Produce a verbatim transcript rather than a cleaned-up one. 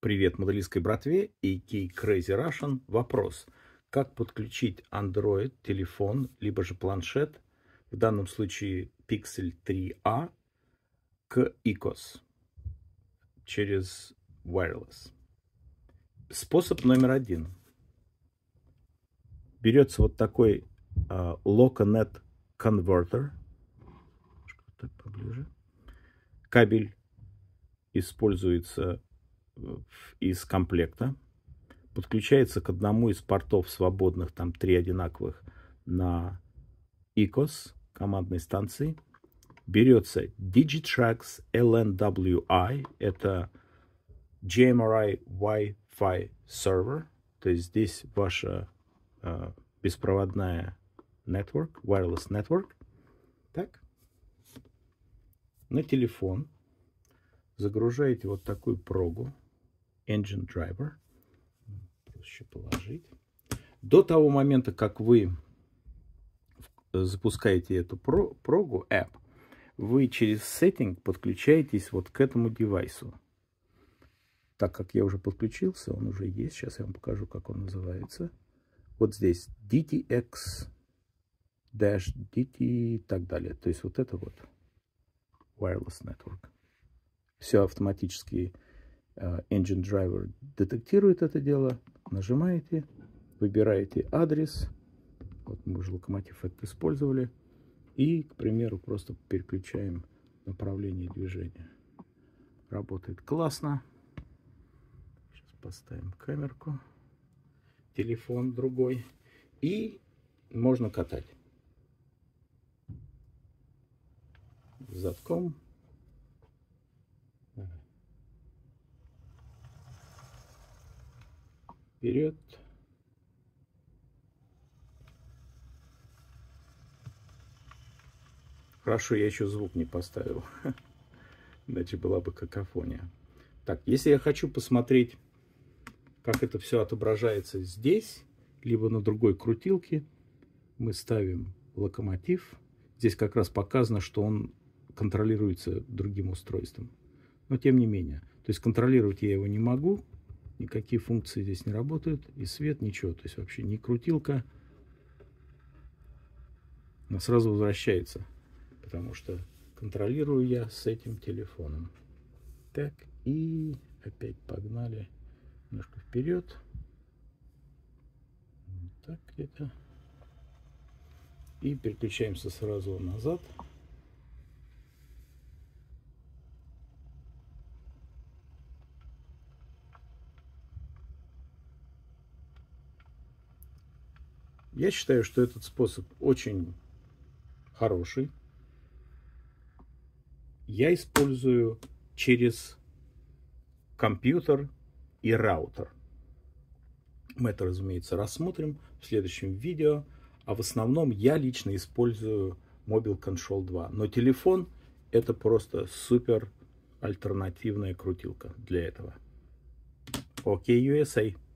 Привет моделистской братве и Key Crazy Russian. Вопрос. Как подключить Android, телефон, либо же планшет, в данном случае Pixel три а, к ай кью эс через Wireless? Способ номер один. Берется вот такой uh, Locanet Converter. Так, поближе. Кабель используется из комплекта, подключается к одному из портов свободных, там три одинаковых, на ай кью эс командной станции. Берется Digitrax эл эн дабл ю ай, это джи эм ар ай Wi-Fi Server, то есть здесь ваша э, беспроводная network, wireless network. Так. На телефон загружаете вот такую прогу Engine Driver. Проще положить. До того момента, как вы запускаете эту про прогу, app, вы через Setting подключаетесь вот к этому девайсу. Так как я уже подключился, он уже есть. Сейчас я вам покажу, как он называется. Вот здесь ди ти экс ди ти и так далее. То есть вот это вот Wireless Network. Все автоматически uh, Engine Driver детектирует это дело. Нажимаете, выбираете адрес. Вот мы уже Locomotive Act использовали. И, к примеру, просто переключаем направление движения. Работает классно. Сейчас поставим камерку. Телефон другой. И можно катать. Задком. Вперед. Хорошо, я еще звук не поставил. Иначе была бы какофония. Так, если я хочу посмотреть, как это все отображается здесь, либо на другой крутилке, мы ставим локомотив. Здесь как раз показано, что он контролируется другим устройством. Но тем не менее. То есть контролировать я его не могу. Никакие функции здесь не работают. И свет, ничего. То есть вообще не крутилка. Она сразу возвращается. Потому что контролирую я с этим телефоном. Так, и опять погнали немножко вперед. Так, где-то. И переключаемся сразу назад. Я считаю, что этот способ очень хороший. Я использую через компьютер и раутер. Мы это, разумеется, рассмотрим в следующем видео. А в основном я лично использую Mobile Control два. Но телефон — это просто супер альтернативная крутилка для этого. Окей, ю эс эй.